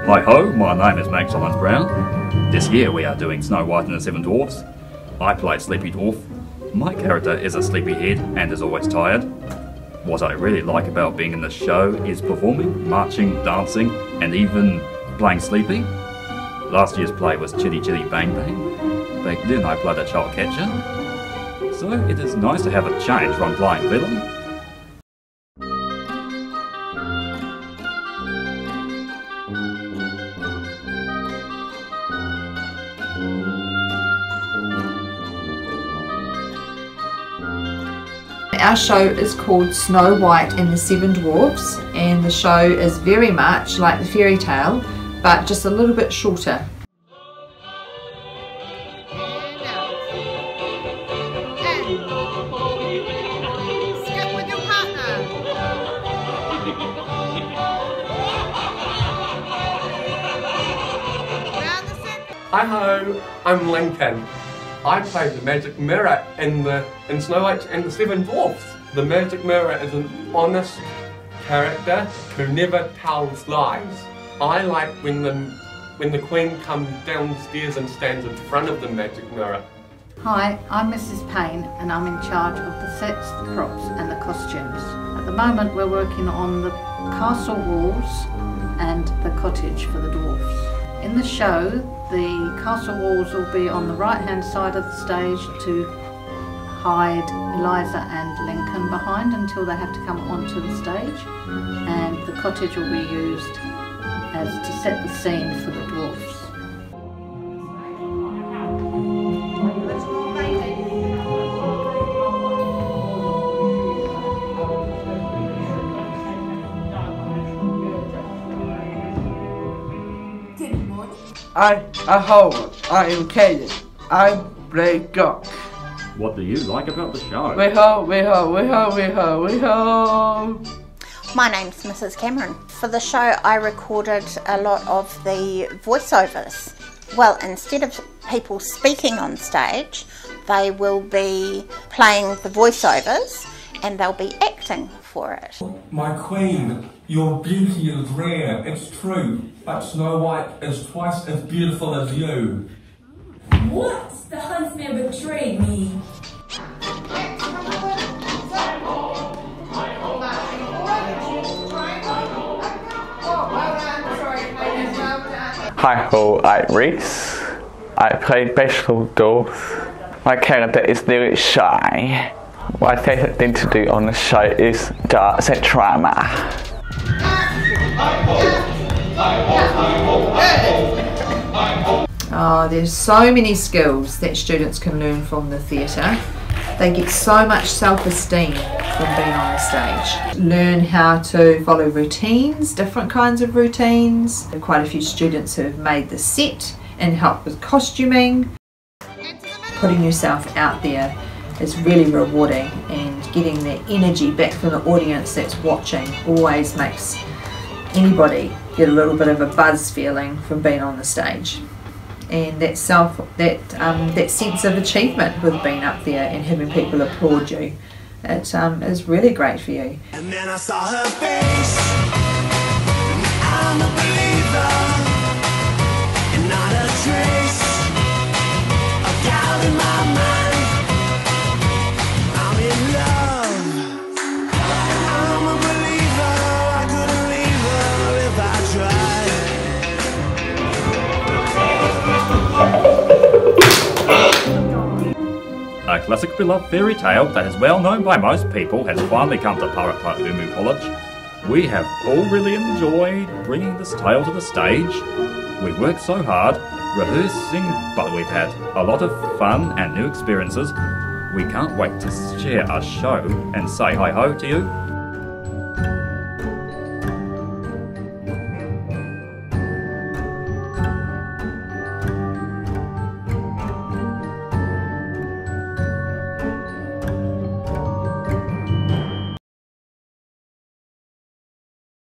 Hi ho, my name is Maximilian Brown. This year we are doing Snow White and the Seven Dwarfs. I play Sleepy Dwarf. My character is a sleepyhead and is always tired. What I really like about being in the show is performing, marching, dancing, and even playing Sleepy. Last year's play was Chitty Chitty Bang Bang. Back then I played a child catcher. So it is nice to have a change from playing villain. Our show is called Snow White and the Seven Dwarfs, and the show is very much like the fairy tale, but just a little bit shorter. Hi ho, I'm Lincoln. I play the Magic Mirror in Snow White and the Seven Dwarfs. The Magic Mirror is an honest character who never tells lies. I like when the Queen comes downstairs and stands in front of the Magic Mirror. Hi, I'm Mrs. Payne and I'm in charge of the sets, the props and the costumes. At the moment we're working on the castle walls and the cottage for the dwarfs. In the show, the castle walls will be on the right hand side of the stage to hide Eliza and Lincoln behind until they have to come onto the stage, and the cottage will be used as to set the scene for the dwarfs. I am Kaden. I play Gok. What do you like about the show? We ho. My name's Mrs. Cameron. For the show I recorded a lot of the voiceovers. Well, instead of people speaking on stage, they will be playing the voiceovers and they'll be acting for it. My queen, your beauty is rare, it's true, but Snow White is twice as beautiful as you. What? The huntsman betrayed me. Hi ho, I'm Reese. I play Special Dwarf. My character is very shy. My favourite thing to do on the show is dance and drama. Oh, there's so many skills that students can learn from the theatre. They get so much self-esteem from being on the stage. Learn how to follow routines, different kinds of routines. There are quite a few students who have made the set and help with costuming. Putting yourself out there is really rewarding, and getting that energy back from the audience that's watching always makes anybody get a little bit of a buzz feeling from being on the stage. And that sense of achievement with being up there and having people applaud you, it is really great for you. And then I saw her face, I'm a believer, and not a trace of doubt in my mind. I'm in love, I'm a believer, I couldn't leave her if I tried. A classic beloved fairy tale that is well known by most people has finally come to Paraparaumu College. We have all really enjoyed bringing this tale to the stage. We worked so hard, rehearsing, but we've had a lot of fun and new experiences. We can't wait to share our show and say hi-ho to you.